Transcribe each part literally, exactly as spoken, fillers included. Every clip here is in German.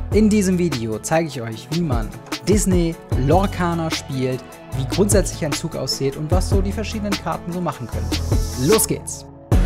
In diesem Video zeige ich euch, wie man Disney Lorcana spielt, wie grundsätzlich ein Zug aussieht und was so die verschiedenen Karten so machen können. Los geht's!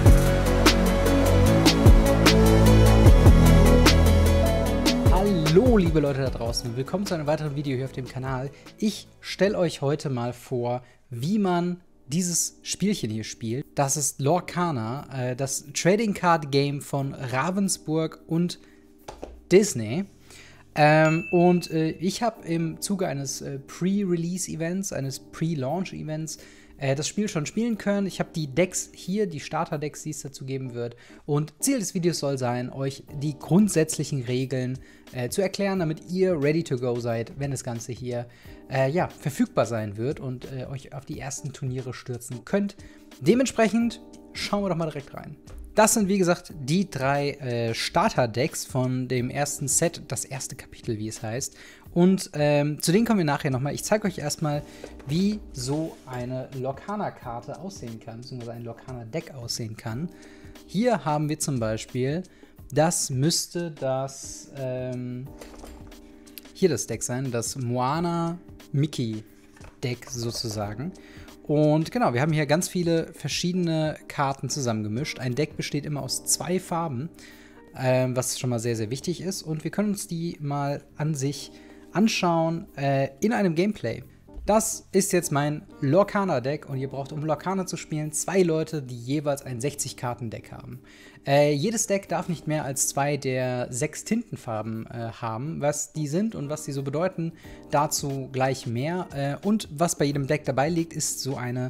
Hallo liebe Leute da draußen und willkommen zu einem weiteren Video hier auf dem Kanal. Ich stelle euch heute mal vor, wie man dieses Spielchen hier spielt. Das ist Lorcana, äh, das Trading Card Game von Ravensburg und Disney. Ähm, und äh, ich habe im Zuge eines äh, Pre-Release-Events, eines Pre-Launch-Events, äh, das Spiel schon spielen können. Ich habe die Decks hier, die Starter-Decks, die es dazu geben wird. Und Ziel des Videos soll sein, euch die grundsätzlichen Regeln äh, zu erklären, damit ihr ready to go seid, wenn das Ganze hier äh, ja, verfügbar sein wird und äh, euch auf die ersten Turniere stürzen könnt. Dementsprechend schauen wir doch mal direkt rein. Das sind, wie gesagt, die drei äh, Starter-Decks von dem ersten Set, das erste Kapitel, wie es heißt. Und ähm, zu denen kommen wir nachher nochmal. Ich zeige euch erstmal, wie so eine Lorcana-Karte aussehen kann, beziehungsweise ein Lorcana-Deck aussehen kann. Hier haben wir zum Beispiel, das müsste das, ähm, hier das Deck sein, das Moana Mickey Deck sozusagen. Und genau, wir haben hier ganz viele verschiedene Karten zusammengemischt. Ein Deck besteht immer aus zwei Farben, äh, was schon mal sehr, sehr wichtig ist. Und wir können uns die mal an sich anschauen äh, in einem Gameplay. Das ist jetzt mein Lorcana-Deck und ihr braucht, um Lorcana zu spielen, zwei Leute, die jeweils ein sechzig-Karten-Deck haben. Äh, jedes Deck darf nicht mehr als zwei der sechs Tintenfarben äh, haben. Was die sind und was die so bedeuten, dazu gleich mehr. Äh, und was bei jedem Deck dabei liegt, ist so eine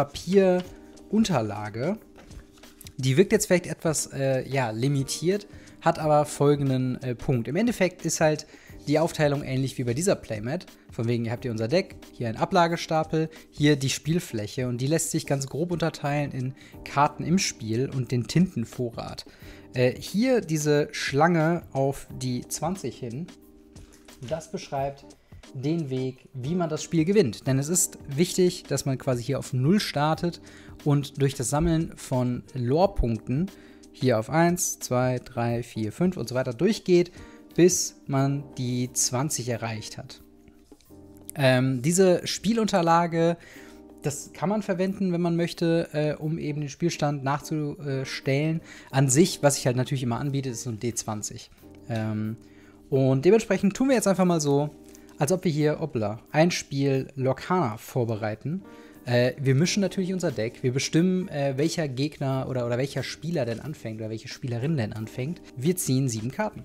Papierunterlage. Die wirkt jetzt vielleicht etwas äh, ja, limitiert, hat aber folgenden äh, Punkt. Im Endeffekt ist halt die Aufteilung ähnlich wie bei dieser Playmat. Von wegen, ihr habt hier unser Deck, hier ein Ablagestapel, hier die Spielfläche und die lässt sich ganz grob unterteilen in Karten im Spiel und den Tintenvorrat. Äh, hier diese Schlange auf die zwanzig hin, das beschreibt den Weg, wie man das Spiel gewinnt. Denn es ist wichtig, dass man quasi hier auf null startet und durch das Sammeln von Lore-Punkten hier auf eins, zwei, drei, vier, fünf und so weiter durchgeht, bis man die zwanzig erreicht hat. Ähm, diese Spielunterlage, das kann man verwenden, wenn man möchte, äh, um eben den Spielstand nachzustellen. An sich, was sich halt natürlich immer anbietet, ist so ein D zwanzig. Ähm, und dementsprechend tun wir jetzt einfach mal so, als ob wir hier, hoppla, ein Spiel Lorcana vorbereiten. Äh, wir mischen natürlich unser Deck. Wir bestimmen, äh, welcher Gegner oder, oder welcher Spieler denn anfängt oder welche Spielerin denn anfängt. Wir ziehen sieben Karten.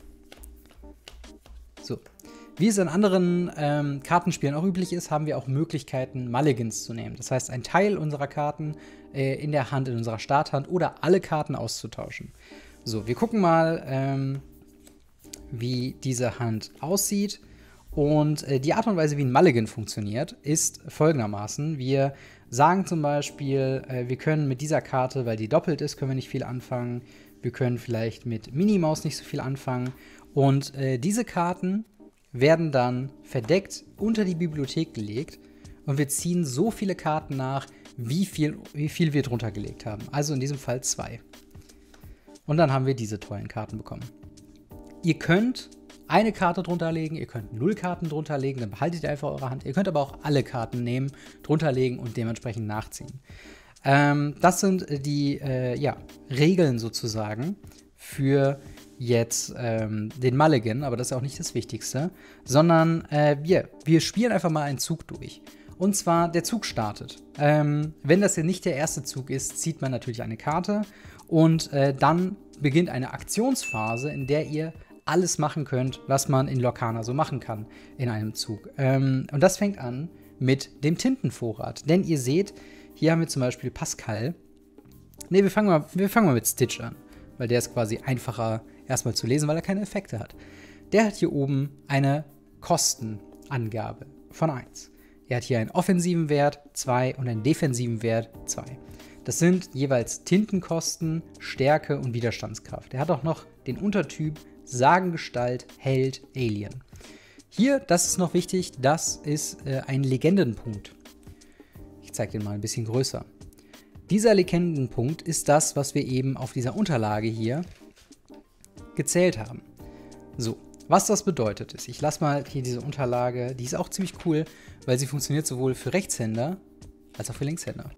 So. Wie es in anderen ähm, Kartenspielen auch üblich ist, haben wir auch Möglichkeiten, Mulligans zu nehmen. Das heißt, einen Teil unserer Karten äh, in der Hand, in unserer Starthand oder alle Karten auszutauschen. So, wir gucken mal, ähm, wie diese Hand aussieht. Und äh, die Art und Weise, wie ein Mulligan funktioniert, ist folgendermaßen. Wir sagen zum Beispiel, äh, wir können mit dieser Karte, weil die doppelt ist, können wir nicht viel anfangen. Wir können vielleicht mit Minimaus nicht so viel anfangen. Und äh, diese Karten werden dann verdeckt unter die Bibliothek gelegt und wir ziehen so viele Karten nach, wie viel, wie viel wir drunter gelegt haben. Also in diesem Fall zwei. Und dann haben wir diese tollen Karten bekommen. Ihr könnt eine Karte drunter legen, ihr könnt null Karten drunter legen, dann behaltet ihr einfach eure Hand. Ihr könnt aber auch alle Karten nehmen, drunter legen und dementsprechend nachziehen. Ähm, das sind die äh, ja, Regeln sozusagen für jetzt ähm, den Mulligan, aber das ist auch nicht das Wichtigste, sondern äh, wir, wir spielen einfach mal einen Zug durch. Und zwar, der Zug startet. Ähm, wenn das hier nicht der erste Zug ist, zieht man natürlich eine Karte und äh, dann beginnt eine Aktionsphase, in der ihr alles machen könnt, was man in Lorcana so machen kann in einem Zug. Ähm, und das fängt an mit dem Tintenvorrat. Denn ihr seht, hier haben wir zum Beispiel Pascal. Ne, wir fangen mal, wir fangen mal mit Stitch an, weil der ist quasi einfacher erstmal zu lesen, weil er keine Effekte hat. Der hat hier oben eine Kostenangabe von eins. Er hat hier einen offensiven Wert, zwei und einen defensiven Wert, zwei. Das sind jeweils Tintenkosten, Stärke und Widerstandskraft. Er hat auch noch den Untertyp Sagengestalt, Held, Alien. Hier, das ist noch wichtig, das ist äh, ein Legendenpunkt. Ich zeige den mal ein bisschen größer. Dieser Legendenpunkt ist das, was wir eben auf dieser Unterlage hier gezählt haben. So, Was das bedeutet ist, ich lasse mal hier diese Unterlage, die ist auch ziemlich cool, weil sie funktioniert sowohl für Rechtshänder als auch für Linkshänder.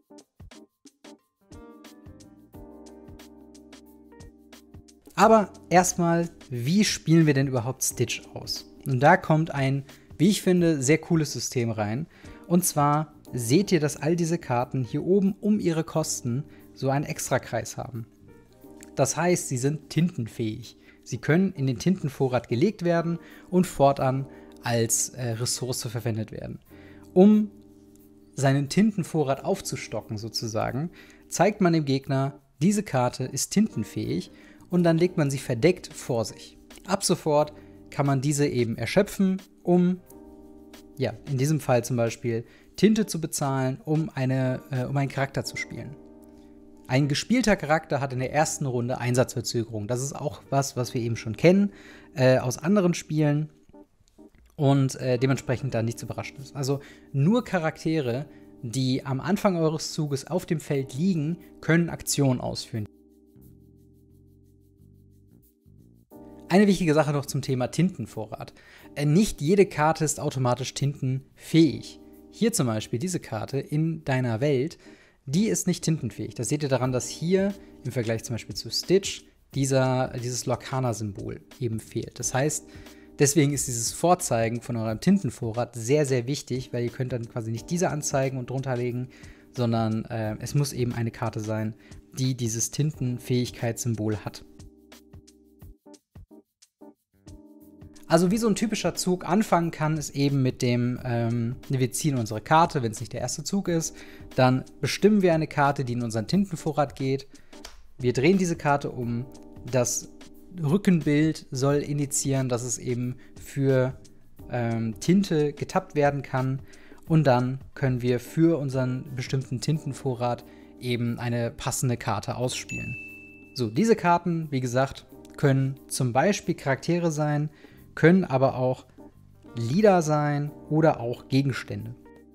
Aber erstmal, wie spielen wir denn überhaupt Stitch aus? Und da kommt ein, wie ich finde, sehr cooles System rein. Und zwar seht ihr, dass all diese Karten hier oben um ihre Kosten so einen Extrakreis haben. Das heißt, sie sind tintenfähig. Sie können in den Tintenvorrat gelegt werden und fortan als äh, Ressource verwendet werden. Um seinen Tintenvorrat aufzustocken sozusagen, zeigt man dem Gegner, diese Karte ist tintenfähig und dann legt man sie verdeckt vor sich. Ab sofort kann man diese eben erschöpfen, um, ja, in diesem Fall zum Beispiel Tinte zu bezahlen, um, eine, äh, um einen Charakter zu spielen. Ein gespielter Charakter hat in der ersten Runde Einsatzverzögerung. Das ist auch was, was wir eben schon kennen äh, aus anderen Spielen und äh, dementsprechend dann nichts Überraschendes. Also nur Charaktere, die am Anfang eures Zuges auf dem Feld liegen, können Aktionen ausführen. Eine wichtige Sache noch zum Thema Tintenvorrat. Äh, nicht jede Karte ist automatisch tintenfähig. Hier zum Beispiel diese Karte in deiner Welt, die ist nicht tintenfähig. Das seht ihr daran, dass hier im Vergleich zum Beispiel zu Stitch dieser, dieses Lorcana-Symbol eben fehlt. Das heißt, deswegen ist dieses Vorzeigen von eurem Tintenvorrat sehr, sehr wichtig, weil ihr könnt dann quasi nicht diese anzeigen und drunter legen, sondern äh, es muss eben eine Karte sein, die dieses Tintenfähigkeitssymbol hat. Also wie so ein typischer Zug anfangen kann, ist eben mit dem, ähm, wir ziehen unsere Karte, wenn es nicht der erste Zug ist. Dann bestimmen wir eine Karte, die in unseren Tintenvorrat geht. Wir drehen diese Karte um. Das Rückenbild soll indizieren, dass es eben für ähm, Tinte getappt werden kann. Und dann können wir für unseren bestimmten Tintenvorrat eben eine passende Karte ausspielen. So, diese Karten, wie gesagt, können zum Beispiel Charaktere sein, können aber auch Lieder sein oder auch Gegenstände.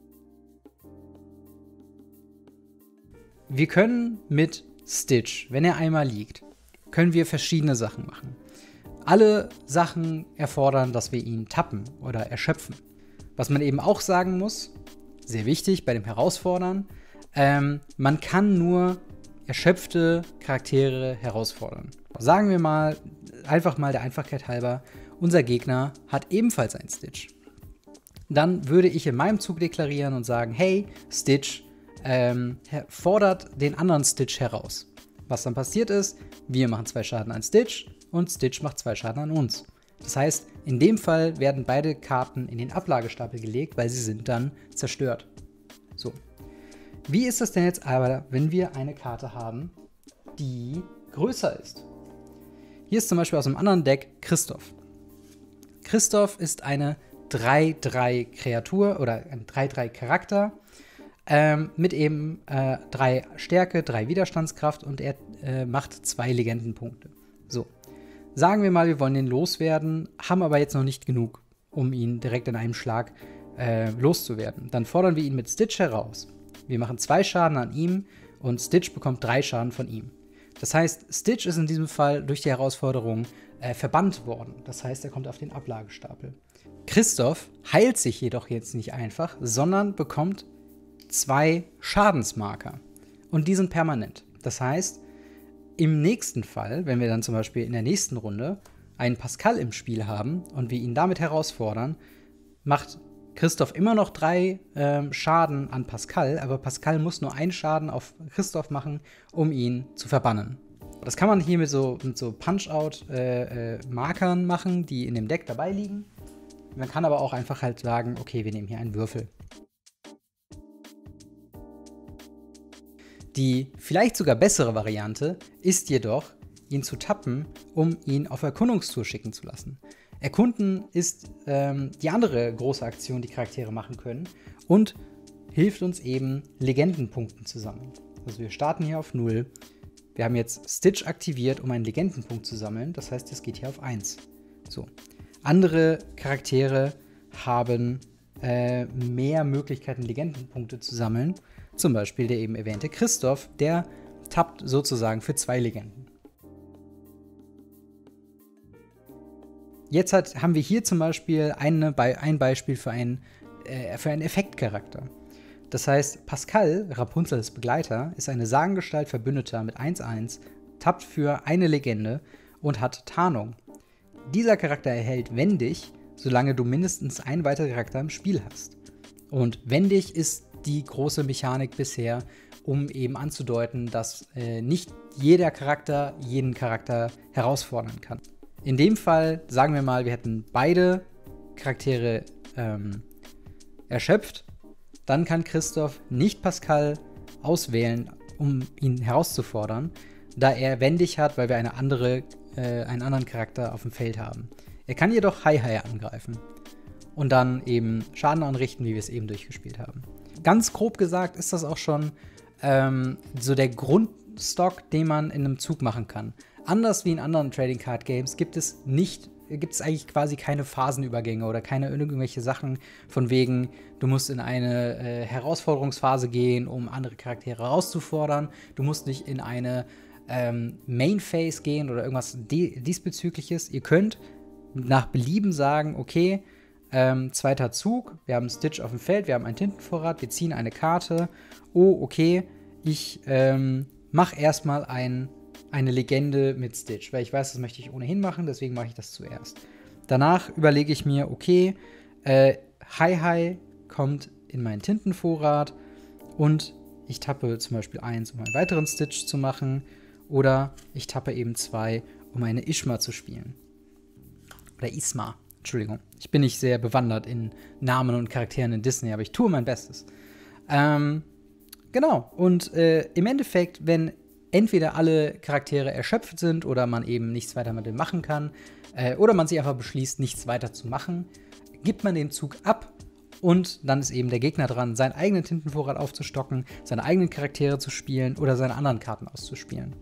Wir können mit Stitch, wenn er einmal liegt, können wir verschiedene Sachen machen. Alle Sachen erfordern, dass wir ihn tappen oder erschöpfen. Was man eben auch sagen muss, sehr wichtig bei dem Herausfordern, ähm, man kann nur erschöpfte Charaktere herausfordern. Sagen wir mal, einfach mal der Einfachheit halber, unser Gegner hat ebenfalls einen Stitch. Dann würde ich in meinem Zug deklarieren und sagen, hey, Stitch ähm, fordert den anderen Stitch heraus. Was dann passiert ist, wir machen zwei Schaden an Stitch und Stitch macht zwei Schaden an uns. Das heißt, in dem Fall werden beide Karten in den Ablagestapel gelegt, weil sie sind dann zerstört. So. Wie ist das denn jetzt aber, wenn wir eine Karte haben, die größer ist? Hier ist zum Beispiel aus einem anderen Deck Christoph. Christoph ist eine drei drei Kreatur oder ein drei drei Charakter ähm, mit eben äh, drei Stärke, drei Widerstandskraft und er äh, macht zwei Legendenpunkte. So, sagen wir mal, wir wollen den loswerden, haben aber jetzt noch nicht genug, um ihn direkt in einem Schlag äh, loszuwerden. Dann fordern wir ihn mit Stitch heraus. Wir machen zwei Schaden an ihm und Stitch bekommt drei Schaden von ihm. Das heißt, Stitch ist in diesem Fall durch die Herausforderung äh, verbannt worden. Das heißt, er kommt auf den Ablagestapel. Christoph heilt sich jedoch jetzt nicht einfach, sondern bekommt zwei Schadensmarker. Und die sind permanent. Das heißt, im nächsten Fall, wenn wir dann zum Beispiel in der nächsten Runde einen Pascal im Spiel haben und wir ihn damit herausfordern, macht Christoph immer noch drei ähm, Schaden an Pascal, aber Pascal muss nur einen Schaden auf Christoph machen, um ihn zu verbannen. Das kann man hier mit so, mit so Punch-Out-Markern äh, äh, machen, die in dem Deck dabei liegen. Man kann aber auch einfach halt sagen, okay, wir nehmen hier einen Würfel. Die vielleicht sogar bessere Variante ist jedoch, ihn zu tappen, um ihn auf Erkundungstour schicken zu lassen. Erkunden ist ähm, die andere große Aktion, die Charaktere machen können und hilft uns eben, Legendenpunkten zu sammeln. Also wir starten hier auf null. Wir haben jetzt Stitch aktiviert, um einen Legendenpunkt zu sammeln. Das heißt, es geht hier auf eins. So. Andere Charaktere haben äh, mehr Möglichkeiten, Legendenpunkte zu sammeln. Zum Beispiel der eben erwähnte Christoph, der tappt sozusagen für zwei Legenden. jetzt hat, haben wir hier zum Beispiel eine, ein Beispiel für einen, äh, für einen Effektcharakter. Das heißt, Pascal, Rapunzels Begleiter, ist eine Sagengestalt Verbündeter mit eins eins, tappt für eine Legende und hat Tarnung. Dieser Charakter erhält Wendig, solange du mindestens einen weiteren Charakter im Spiel hast. Und Wendig ist die große Mechanik bisher, um eben anzudeuten, dass äh, nicht jeder Charakter jeden Charakter herausfordern kann. In dem Fall, sagen wir mal, wir hätten beide Charaktere ähm, erschöpft, dann kann Christoph nicht Pascal auswählen, um ihn herauszufordern, da er Wendig hat, weil wir eine andere, äh, einen anderen Charakter auf dem Feld haben. Er kann jedoch Hai-Hai angreifen und dann eben Schaden anrichten, wie wir es eben durchgespielt haben. Ganz grob gesagt ist das auch schon ähm, so der Grundstock, den man in einem Zug machen kann. Anders wie in anderen Trading Card Games gibt es nicht, gibt es eigentlich quasi keine Phasenübergänge oder keine irgendwelche Sachen von wegen, du musst in eine äh, Herausforderungsphase gehen, um andere Charaktere herauszufordern. Du musst nicht in eine ähm, Main Phase gehen oder irgendwas diesbezügliches. Ihr könnt nach Belieben sagen, okay, ähm, zweiter Zug, wir haben Stitch auf dem Feld, wir haben einen Tintenvorrat, wir ziehen eine Karte. Oh, okay, ich ähm, mache erstmal ein, eine Legende mit Stitch, weil ich weiß, das möchte ich ohnehin machen, deswegen mache ich das zuerst. Danach überlege ich mir, okay, äh, Hai-Hai kommt in meinen Tintenvorrat und ich tappe zum Beispiel eins, um einen weiteren Stitch zu machen, oder ich tappe eben zwei, um eine Ishma zu spielen. Oder Isma, Entschuldigung. Ich bin nicht sehr bewandert in Namen und Charakteren in Disney, aber ich tue mein Bestes. Ähm, genau, und äh, im Endeffekt, wenn entweder alle Charaktere erschöpft sind oder man eben nichts weiter mit dem machen kann, äh, oder man sich einfach beschließt, nichts weiter zu machen, gibt man den Zug ab und dann ist eben der Gegner dran, seinen eigenen Tintenvorrat aufzustocken, seine eigenen Charaktere zu spielen oder seine anderen Karten auszuspielen.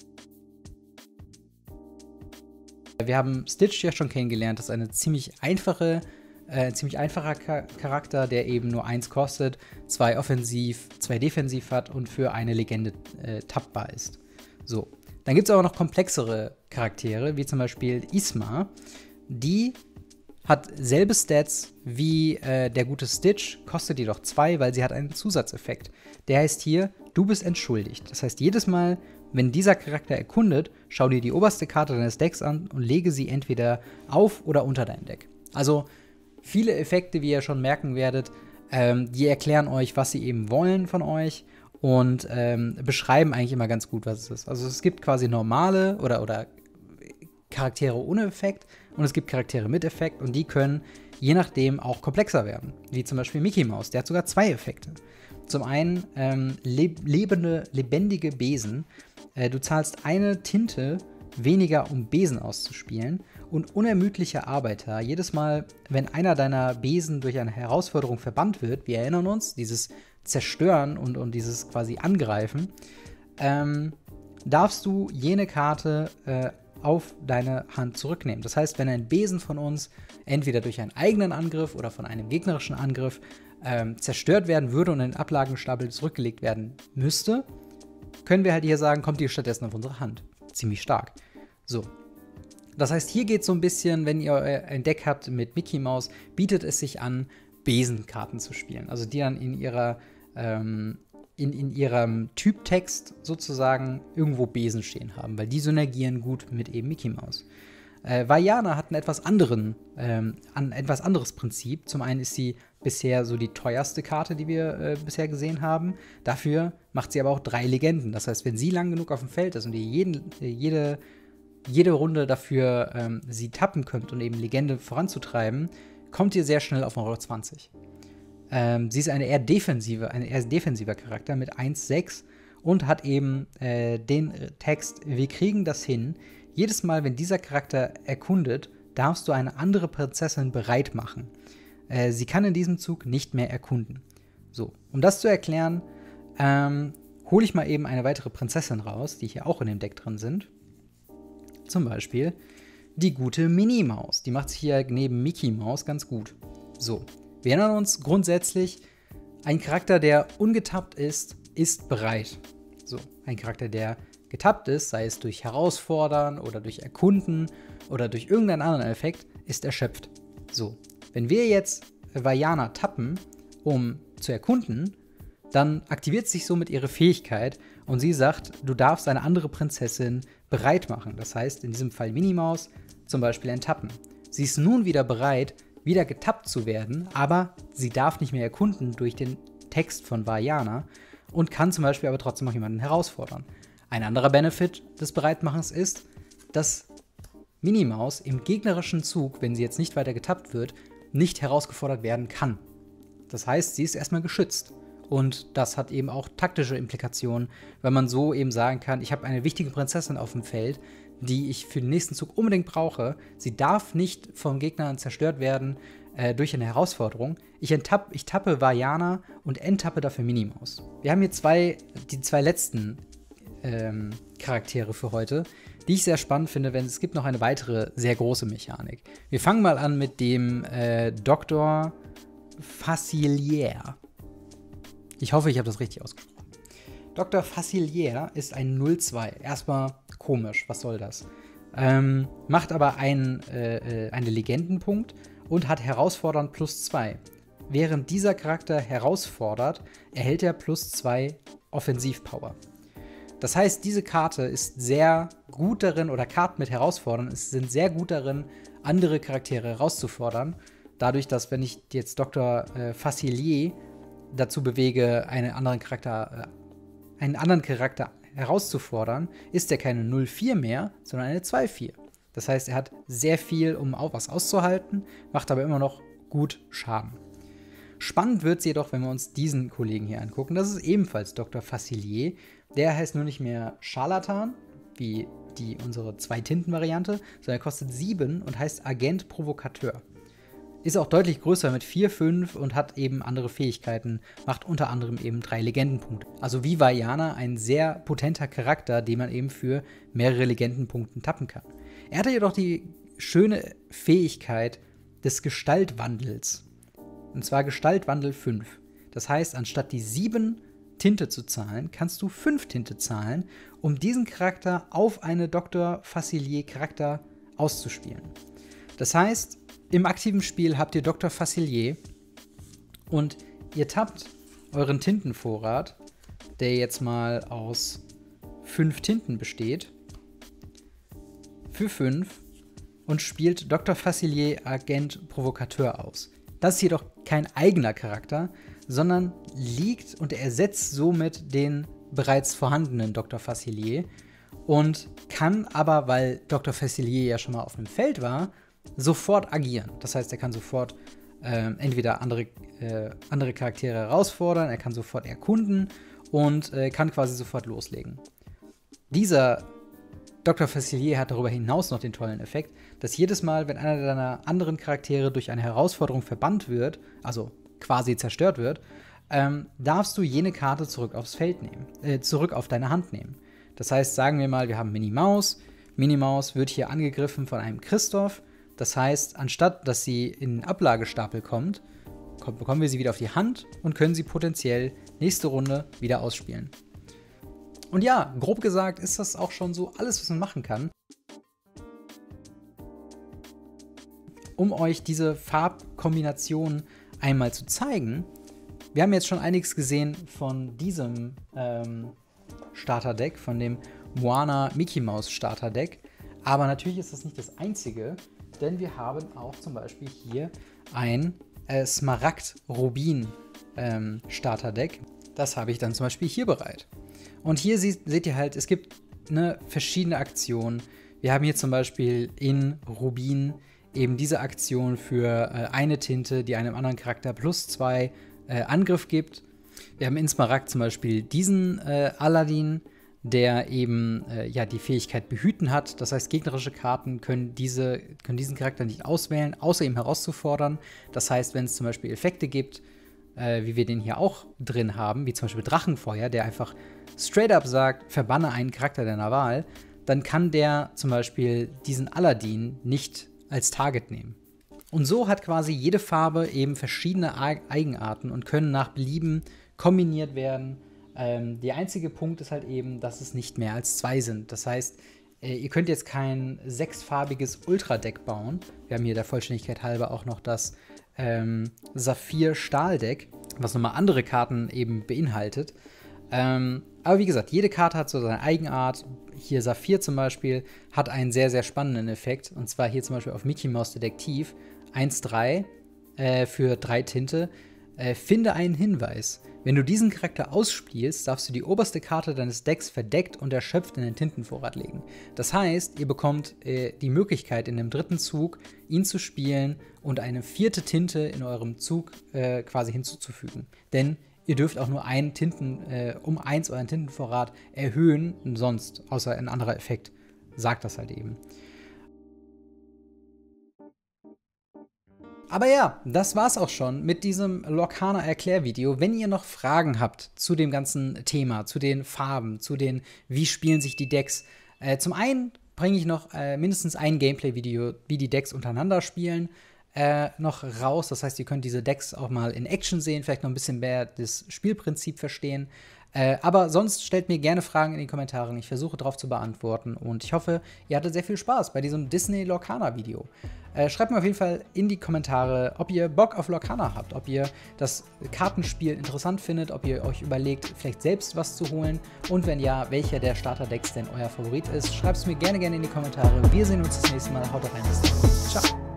Wir haben Stitch ja schon kennengelernt, das ist eine ziemlich einfache, äh, ziemlich einfacher Charakter, der eben nur eins kostet, zwei offensiv, zwei defensiv hat und für eine Legende äh, tappbar ist. So, dann gibt es aber noch komplexere Charaktere, wie zum Beispiel Isma, die hat selbe Stats wie äh, der gute Stitch, kostet jedoch zwei, weil sie hat einen Zusatzeffekt. Der heißt hier, du bist entschuldigt. Das heißt, jedes Mal, wenn dieser Charakter erkundet, schau dir die oberste Karte deines Decks an und lege sie entweder auf oder unter dein Deck. Also viele Effekte, wie ihr schon merken werdet, ähm, die erklären euch, was sie eben wollen von euch und ähm, beschreiben eigentlich immer ganz gut, was es ist. Also es gibt quasi normale oder, oder Charaktere ohne Effekt und es gibt Charaktere mit Effekt und die können je nachdem auch komplexer werden. Wie zum Beispiel Mickey Mouse, der hat sogar zwei Effekte. Zum einen ähm, leb lebende, lebendige Besen. Äh, du zahlst eine Tinte weniger, um Besen auszuspielen. Und unermüdliche Arbeiter. Jedes Mal, wenn einer deiner Besen durch eine Herausforderung verbannt wird, wir erinnern uns, dieses Zerstören und, und dieses quasi Angreifen, ähm, darfst du jene Karte äh, auf deine Hand zurücknehmen. Das heißt, wenn ein Besen von uns entweder durch einen eigenen Angriff oder von einem gegnerischen Angriff ähm, zerstört werden würde und in den Ablagenstapel zurückgelegt werden müsste, können wir halt hier sagen, kommt die stattdessen auf unsere Hand. Ziemlich stark. So. Das heißt, hier geht es so ein bisschen, wenn ihr ein Deck habt mit Mickey Mouse, bietet es sich an, Besenkarten zu spielen. Also die dann in ihrer ähm, in, in ihrem Typtext sozusagen irgendwo Besen stehen haben, weil die synergieren gut mit eben Mickey Mouse. Äh, Vajana hat einen etwas anderen, ähm, ein etwas anderes Prinzip. Zum einen ist sie bisher so die teuerste Karte, die wir äh, bisher gesehen haben. Dafür macht sie aber auch drei Legenden. Das heißt, wenn sie lang genug auf dem Feld ist und ihr jeden, jede, jede Runde dafür ähm, sie tappen könnt und eben Legende voranzutreiben, kommt ihr sehr schnell auf Euro zwanzig. Ähm, sie ist eine eher defensive, ein eher defensiver Charakter mit eins sechs und hat eben äh, den Text, wir kriegen das hin. Jedes Mal, wenn dieser Charakter erkundet, darfst du eine andere Prinzessin bereit machen. Äh, sie kann in diesem Zug nicht mehr erkunden. So, um das zu erklären, ähm, hole ich mal eben eine weitere Prinzessin raus, die hier auch in dem Deck drin sind. Zum Beispiel die gute Minnie Maus. Die macht sich hier neben Mickey Mouse ganz gut. So. Wir erinnern uns grundsätzlich, ein Charakter, der ungetappt ist, ist bereit. So, ein Charakter, der getappt ist, sei es durch Herausfordern oder durch Erkunden oder durch irgendeinen anderen Effekt, ist erschöpft. So, wenn wir jetzt Vajana tappen, um zu erkunden, dann aktiviert sich somit ihre Fähigkeit und sie sagt, du darfst eine andere Prinzessin bereit machen. Das heißt, in diesem Fall Minimaus zum Beispiel enttappen. Sie ist nun wieder bereit, wieder getappt zu werden, aber sie darf nicht mehr erkunden durch den Text von Vajana und kann zum Beispiel aber trotzdem noch jemanden herausfordern. Ein anderer Benefit des Bereitmachens ist, dass Minimaus im gegnerischen Zug, wenn sie jetzt nicht weiter getappt wird, nicht herausgefordert werden kann. Das heißt, sie ist erstmal geschützt. Und das hat eben auch taktische Implikationen, weil man so eben sagen kann, ich habe eine wichtige Prinzessin auf dem Feld, die ich für den nächsten Zug unbedingt brauche. Sie darf nicht vom Gegner zerstört werden äh, durch eine Herausforderung. Ich, enttapp, ich tappe Vajana und enttappe dafür Minimaus. Wir haben hier zwei, die zwei letzten ähm, Charaktere für heute, die ich sehr spannend finde, denn es gibt noch eine weitere sehr große Mechanik. Wir fangen mal an mit dem äh, Doktor Facilier. Ich hoffe, ich habe das richtig ausgesprochen. Doktor Facilier ist ein null zwei. Erstmal komisch, was soll das? Ähm, macht aber einen, äh, einen Legendenpunkt und hat herausfordernd plus zwei. Während dieser Charakter herausfordert, erhält er plus zwei Offensivpower. Das heißt, diese Karte ist sehr gut darin, oder Karten mit Herausfordern sind sehr gut darin, andere Charaktere herauszufordern. Dadurch, dass wenn ich jetzt Doktor äh, Facilier dazu bewege, einen anderen Charakter, äh, einen anderen Charakter herauszufordern, ist er keine null vier mehr, sondern eine zwei vier. Das heißt, er hat sehr viel, um auch was auszuhalten, macht aber immer noch gut Schaden. Spannend wird es jedoch, wenn wir uns diesen Kollegen hier angucken. Das ist ebenfalls Doktor Facilier. Der heißt nur nicht mehr Scharlatan, wie die unsere Zwei-Tinten-Variante, sondern er kostet sieben und heißt Agent Provokateur. Ist auch deutlich größer mit vier, fünf und hat eben andere Fähigkeiten, macht unter anderem eben drei Legendenpunkte. Also wie Vajana ein sehr potenter Charakter, den man eben für mehrere Legendenpunkte tappen kann. Er hatte jedoch die schöne Fähigkeit des Gestaltwandels. Und zwar Gestaltwandel fünf. Das heißt, anstatt die sieben Tinte zu zahlen, kannst du fünf Tinte zahlen, um diesen Charakter auf eine Doktor Facilier Charakter auszuspielen. Das heißt, im aktiven Spiel habt ihr Doktor Facilier und ihr tappt euren Tintenvorrat, der jetzt mal aus fünf Tinten besteht, für fünf und spielt Doktor Facilier Agent Provokateur aus. Das ist jedoch kein eigener Charakter, sondern liegt und ersetzt somit den bereits vorhandenen Doktor Facilier und kann aber, weil Doktor Facilier ja schon mal auf einem Feld war, sofort agieren. Das heißt, er kann sofort äh, entweder andere, äh, andere Charaktere herausfordern, er kann sofort erkunden und äh, kann quasi sofort loslegen. Dieser Doktor Facilier hat darüber hinaus noch den tollen Effekt, dass jedes Mal, wenn einer deiner anderen Charaktere durch eine Herausforderung verbannt wird, also quasi zerstört wird, ähm, darfst du jene Karte zurück aufs Feld nehmen, äh, zurück auf deine Hand nehmen. Das heißt, sagen wir mal, wir haben Minimaus. Minimaus wird hier angegriffen von einem Christoph. Das heißt, anstatt dass sie in den Ablagestapel kommt, kommt, bekommen wir sie wieder auf die Hand und können sie potenziell nächste Runde wieder ausspielen. Und ja, grob gesagt ist das auch schon so alles, was man machen kann, um euch diese Farbkombination einmal zu zeigen. Wir haben jetzt schon einiges gesehen von diesem ähm, Starterdeck, von dem Moana Mickey Mouse Starterdeck. Aber natürlich ist das nicht das einzige, denn wir haben auch zum Beispiel hier ein äh, Smaragd-Rubin ähm, Starterdeck. Das habe ich dann zum Beispiel hier bereit. Und hier seht, seht ihr halt, es gibt ne, verschiedene Aktionen. Wir haben hier zum Beispiel in Rubin eben diese Aktion für äh, eine Tinte, die einem anderen Charakter plus zwei äh, Angriff gibt. Wir haben in Smaragd zum Beispiel diesen äh, Aladdin, der eben äh, ja, die Fähigkeit Behüten hat. Das heißt, gegnerische Karten können, diese, können diesen Charakter nicht auswählen, außer ihm herauszufordern. Das heißt, wenn es zum Beispiel Effekte gibt, äh, wie wir den hier auch drin haben, wie zum Beispiel Drachenfeuer, der einfach straight up sagt, verbanne einen Charakter deiner Wahl, dann kann der zum Beispiel diesen Aladdin nicht als Target nehmen. Und so hat quasi jede Farbe eben verschiedene Eigenarten und können nach Belieben kombiniert werden. Ähm, der einzige Punkt ist halt eben, dass es nicht mehr als zwei sind. Das heißt, Äh, ihr könnt jetzt kein sechsfarbiges Ultra-Deck bauen. Wir haben hier der Vollständigkeit halber auch noch das ähm, Saphir-Stahl-Deck, was nochmal andere Karten eben beinhaltet. Ähm, aber wie gesagt, jede Karte hat so seine Eigenart. Hier Saphir zum Beispiel hat einen sehr, sehr spannenden Effekt. Und zwar hier zum Beispiel auf Mickey Mouse Detektiv eins drei äh, für drei Tinte. Äh, finde einen Hinweis. Wenn du diesen Charakter ausspielst, darfst du die oberste Karte deines Decks verdeckt und erschöpft in den Tintenvorrat legen. Das heißt, ihr bekommt äh, die Möglichkeit, in dem dritten Zug ihn zu spielen und eine vierte Tinte in eurem Zug äh, quasi hinzuzufügen. Denn ihr dürft auch nur einen Tinten, äh, um eins euren Tintenvorrat erhöhen, sonst, außer ein anderer Effekt, sagt das halt eben. Aber ja, das war's auch schon mit diesem Lorcana-Erklärvideo. Wenn ihr noch Fragen habt zu dem ganzen Thema, zu den Farben, zu den, wie spielen sich die Decks, äh, zum einen bringe ich noch äh, mindestens ein Gameplay-Video, wie die Decks untereinander spielen, äh, noch raus. Das heißt, ihr könnt diese Decks auch mal in Action sehen, vielleicht noch ein bisschen mehr das Spielprinzip verstehen. Äh, aber sonst stellt mir gerne Fragen in die Kommentare. Ich versuche darauf zu beantworten. Und ich hoffe, ihr hattet sehr viel Spaß bei diesem Disney-Lorcana-Video. Äh, schreibt mir auf jeden Fall in die Kommentare, ob ihr Bock auf Lorcana habt, ob ihr das Kartenspiel interessant findet, ob ihr euch überlegt, vielleicht selbst was zu holen. Und wenn ja, welcher der Starterdecks denn euer Favorit ist. Schreibt es mir gerne, gerne in die Kommentare. Wir sehen uns das nächste Mal. Haut rein. Bis dann. Ciao.